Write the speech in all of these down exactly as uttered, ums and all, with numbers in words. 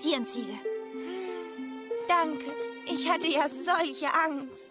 passieren, Ziege. Danke. Ich hatte ja solche Angst.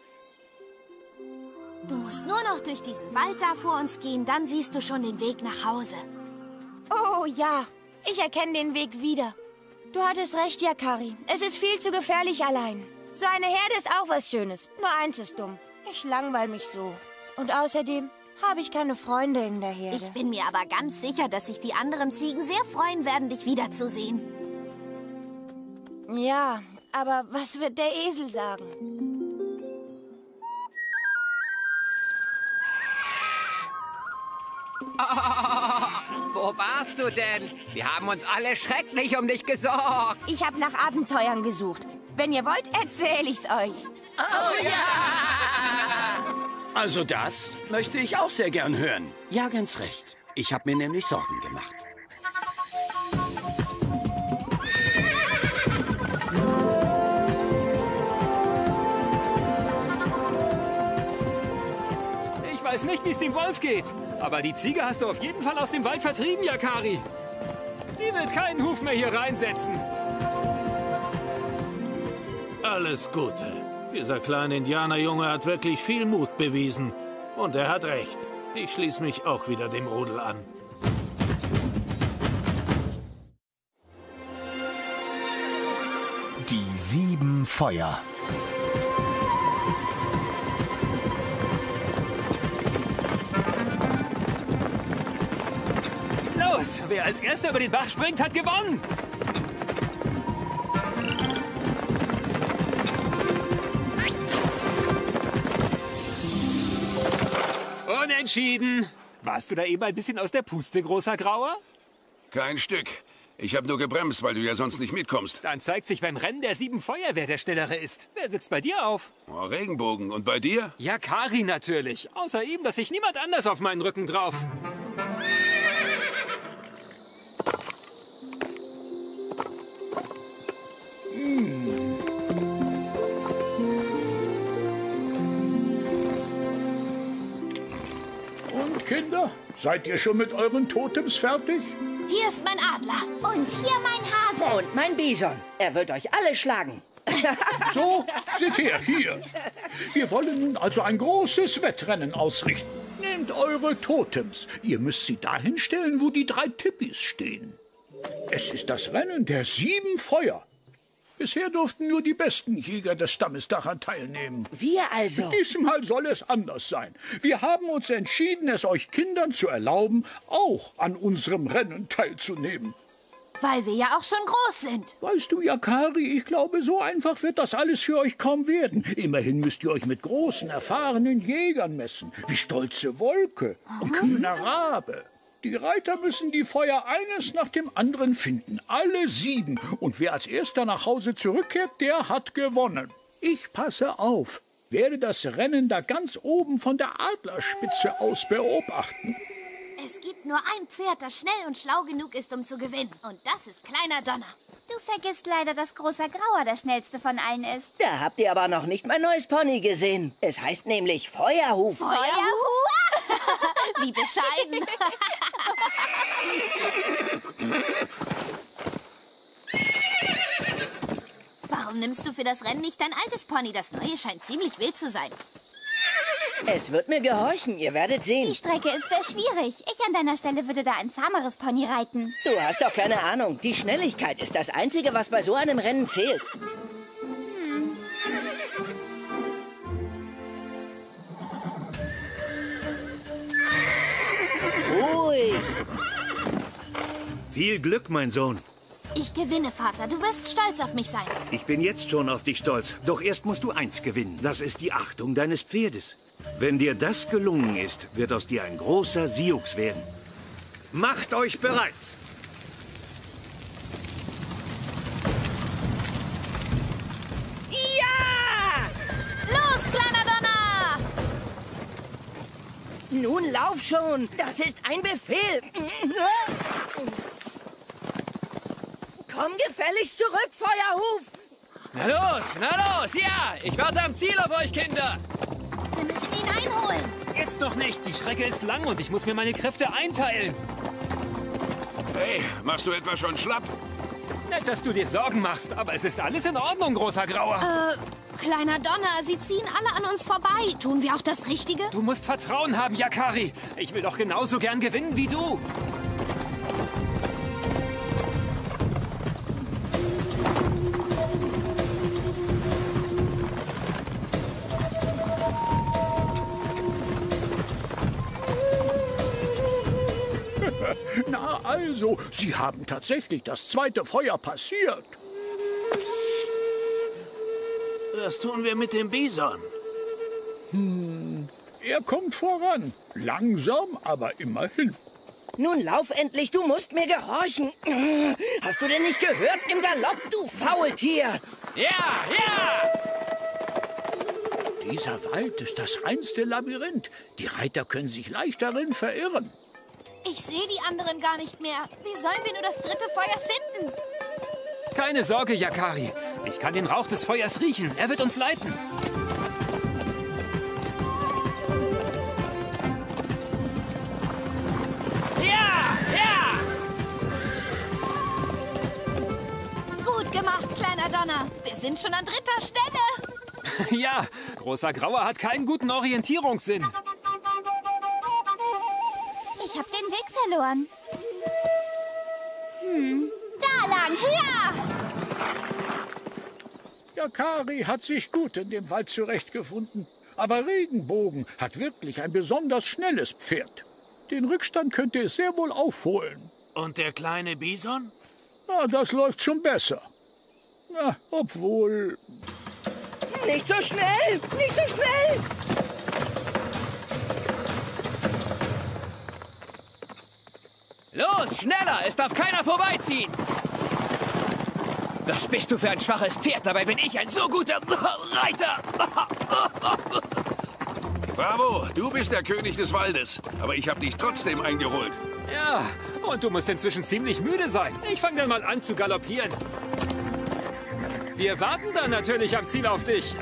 Du musst nur noch durch diesen Wald da vor uns gehen, dann siehst du schon den Weg nach Hause. Oh ja, ich erkenne den Weg wieder. Du hattest recht, Yakari. Es ist viel zu gefährlich allein. So eine Herde ist auch was Schönes. Nur eins ist dumm. Ich langweil mich so. Und außerdem habe ich keine Freunde in der Herde. Ich bin mir aber ganz sicher, dass sich die anderen Ziegen sehr freuen werden, dich wiederzusehen. Ja, aber was wird der Esel sagen? Oh, wo warst du denn? Wir haben uns alle schrecklich um dich gesorgt. Ich habe nach Abenteuern gesucht. Wenn ihr wollt, erzähle ich's euch. Oh ja! Also das möchte ich auch sehr gern hören. Ja, ganz recht. Ich habe mir nämlich Sorgen gemacht. Ich weiß nicht, wie es dem Wolf geht. Aber die Ziege hast du auf jeden Fall aus dem Wald vertrieben, Yakari. Die wird keinen Huf mehr hier reinsetzen. Alles Gute. Dieser kleine Indianerjunge hat wirklich viel Mut bewiesen. Und er hat recht. Ich schließe mich auch wieder dem Rudel an. Die sieben Feuer. Los, wer als Erster über den Bach springt, hat gewonnen. Unentschieden. Warst du da eben ein bisschen aus der Puste, großer Grauer? Kein Stück. Ich habe nur gebremst, weil du ja sonst nicht mitkommst. Dann zeigt sich beim Rennen der sieben Feuer, wer der Schnellere ist. Wer sitzt bei dir auf? Oh, Regenbogen. Und bei dir? Yakari natürlich. Außer ihm, dass sich niemand anders auf meinen Rücken drauf. Hm. Und Kinder, seid ihr schon mit euren Totems fertig? Hier ist mein Adler. Und hier mein Hase. Und mein Bison. Er wird euch alle schlagen. So, seht her, hier. Wir wollen nun also ein großes Wettrennen ausrichten. Nehmt eure Totems. Ihr müsst sie dahin stellen, wo die drei Tippis stehen. Es ist das Rennen der sieben Feuer. Bisher durften nur die besten Jäger des Stammes daran teilnehmen. Wir also? Diesmal soll es anders sein. Wir haben uns entschieden, es euch Kindern zu erlauben, auch an unserem Rennen teilzunehmen. Weil wir ja auch schon groß sind. Weißt du, Yakari, ich glaube, so einfach wird das alles für euch kaum werden. Immerhin müsst ihr euch mit großen, erfahrenen Jägern messen, wie Stolze Wolke und Kühner Rabe. Die Reiter müssen die Feuer eines nach dem anderen finden, alle sieben. Und wer als erster nach Hause zurückkehrt, der hat gewonnen. Ich passe auf, werde das Rennen da ganz oben von der Adlerspitze aus beobachten. Es gibt nur ein Pferd, das schnell und schlau genug ist, um zu gewinnen. Und das ist Kleiner Donner. Du vergisst leider, dass Großer Grauer der schnellste von allen ist. Da habt ihr aber noch nicht mein neues Pony gesehen. Es heißt nämlich Feuerhuf. Feuerhuf? Wie bescheiden. Warum nimmst du für das Rennen nicht dein altes Pony? Das neue scheint ziemlich wild zu sein. Es wird mir gehorchen, ihr werdet sehen. Die Strecke ist sehr schwierig. Ich an deiner Stelle würde da ein zahmeres Pony reiten. Du hast doch keine Ahnung. Die Schnelligkeit ist das Einzige, was bei so einem Rennen zählt. Hm. Ruhig. Viel Glück, mein Sohn. Ich gewinne, Vater. Du wirst stolz auf mich sein. Ich bin jetzt schon auf dich stolz. Doch erst musst du eins gewinnen. Das ist die Achtung deines Pferdes. Wenn dir das gelungen ist, wird aus dir ein großer Sioux werden. Macht euch bereit! Ja! Los, Kleiner Donner! Nun lauf schon! Das ist ein Befehl! Komm gefälligst zurück, Feuerhuf! Na los, na los, ja! Ich warte am Ziel auf euch, Kinder! Wir müssen ihn einholen. Jetzt noch nicht. Die Strecke ist lang und ich muss mir meine Kräfte einteilen. Hey, machst du etwa schon schlapp? Nett, dass du dir Sorgen machst, aber es ist alles in Ordnung, großer Grauer. Äh, kleiner Donner, sie ziehen alle an uns vorbei. Tun wir auch das Richtige? Du musst Vertrauen haben, Yakari. Ich will doch genauso gern gewinnen wie du. Na also, Sie haben tatsächlich das zweite Feuer passiert. Was tun wir mit dem Bison? Hm, er kommt voran. Langsam, aber immerhin. Nun lauf endlich, du musst mir gehorchen. Hast du denn nicht gehört? Im Galopp, du Faultier! Ja, ja! Dieser Wald ist das reinste Labyrinth. Die Reiter können sich leicht darin verirren. Ich sehe die anderen gar nicht mehr. Wie sollen wir nur das dritte Feuer finden? Keine Sorge, Yakari. Ich kann den Rauch des Feuers riechen. Er wird uns leiten. Ja, ja! Gut gemacht, kleiner Donner. Wir sind schon an dritter Stelle. Ja, großer Grauer hat keinen guten Orientierungssinn. Ich habe den Weg verloren. Hm, da lang, höher! Yakari hat sich gut in dem Wald zurechtgefunden. Aber Regenbogen hat wirklich ein besonders schnelles Pferd. Den Rückstand könnte es sehr wohl aufholen. Und der kleine Bison? Na, das läuft schon besser. Na, obwohl... Nicht so schnell! Nicht so schnell! Los, schneller! Es darf keiner vorbeiziehen! Was bist du für ein schwaches Pferd? Dabei bin ich ein so guter Reiter! Bravo, du bist der König des Waldes. Aber ich habe dich trotzdem eingeholt. Ja, und du musst inzwischen ziemlich müde sein. Ich fange dann mal an zu galoppieren. Wir warten dann natürlich am Ziel auf dich.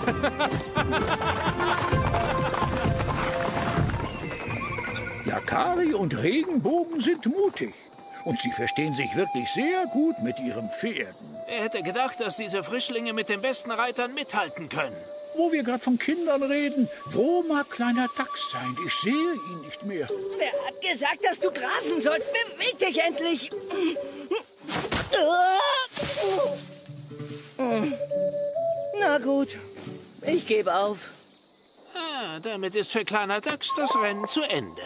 Yakari und Regenbogen sind mutig. Und sie verstehen sich wirklich sehr gut mit ihren Pferden. Er hätte gedacht, dass diese Frischlinge mit den besten Reitern mithalten können. Wo wir gerade von Kindern reden, wo mag kleiner Dachs sein? Ich sehe ihn nicht mehr. Wer hat gesagt, dass du grasen sollst? Beweg dich endlich! Na gut, ich gebe auf. Ah, damit ist für kleiner Dachs das Rennen zu Ende.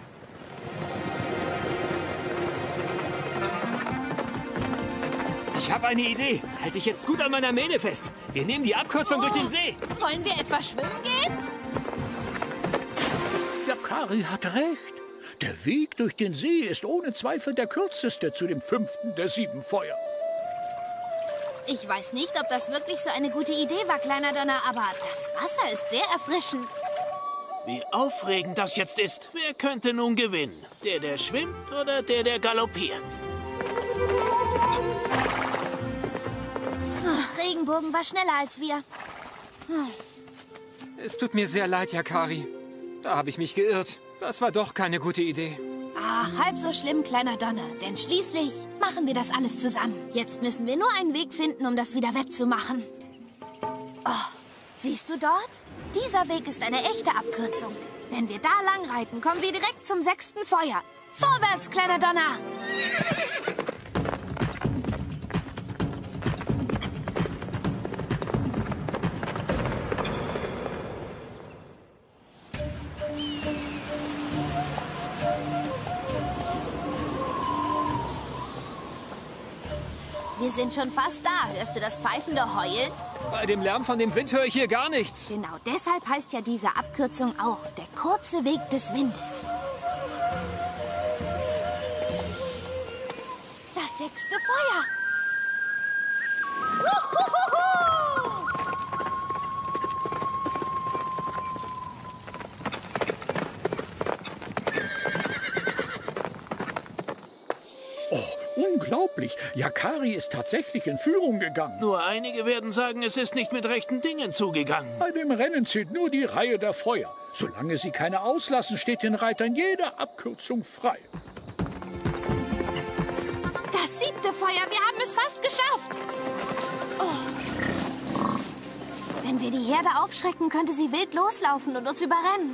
Ich habe eine Idee. Halte ich jetzt gut an meiner Mähne fest. Wir nehmen die Abkürzung Oh, durch den See. Wollen wir etwa schwimmen gehen? Yakari hat recht. Der Weg durch den See ist ohne Zweifel der kürzeste zu dem fünften der sieben Feuer. Ich weiß nicht, ob das wirklich so eine gute Idee war, kleiner Donner, aber das Wasser ist sehr erfrischend. Wie aufregend das jetzt ist. Wer könnte nun gewinnen? Der, der schwimmt oder der, der galoppiert? Regenbogen war schneller als wir. Es tut mir sehr leid, Yakari. Da habe ich mich geirrt. Das war doch keine gute Idee. Ach, halb so schlimm, kleiner Donner. Denn schließlich machen wir das alles zusammen. Jetzt müssen wir nur einen Weg finden, um das wieder wettzumachen. Oh, siehst du dort? Dieser Weg ist eine echte Abkürzung. Wenn wir da lang reiten, kommen wir direkt zum sechsten Feuer. Vorwärts, kleiner Donner! Wir sind schon fast da. Hörst du das pfeifende Heulen? Bei dem Lärm von dem Wind höre ich hier gar nichts. Genau deshalb heißt ja diese Abkürzung auch der kurze Weg des Windes. Das sechste Feuer. Uhuhuhu! Unglaublich. Yakari ist tatsächlich in Führung gegangen. Nur einige werden sagen, es ist nicht mit rechten Dingen zugegangen. Bei dem Rennen zählt nur die Reihe der Feuer. Solange sie keine auslassen, steht den Reitern jede Abkürzung frei. Das siebte Feuer, wir haben es fast geschafft. Oh. Wenn wir die Herde aufschrecken, könnte sie wild loslaufen und uns überrennen.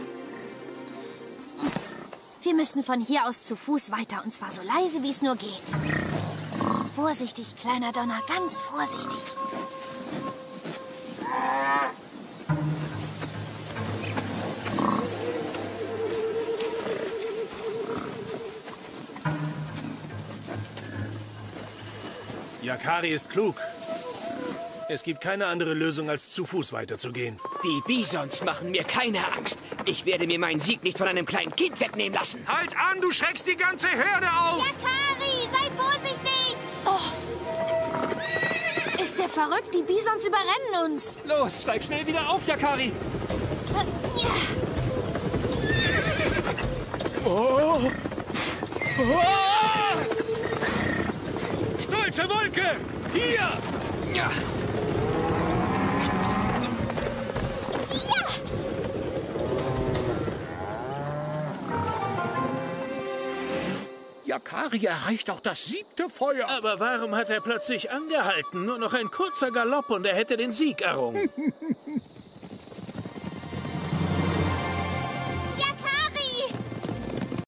Wir müssen von hier aus zu Fuß weiter, und zwar so leise, wie es nur geht. Vorsichtig, kleiner Donner, ganz vorsichtig. Yakari ist klug. Es gibt keine andere Lösung, als zu Fuß weiterzugehen. Die Bisons machen mir keine Angst. Ich werde mir meinen Sieg nicht von einem kleinen Kind wegnehmen lassen. Halt an, du schreckst die ganze Herde auf! Yakari, sei vorsichtig! Oh. Ist der verrückt? Die Bisons überrennen uns. Los, steig schnell wieder auf, Yakari. Oh! Oh! Stolze Wolke! Hier! Ja. Yakari erreicht auch das siebte Feuer. Aber warum hat er plötzlich angehalten? Nur noch ein kurzer Galopp und er hätte den Sieg errungen.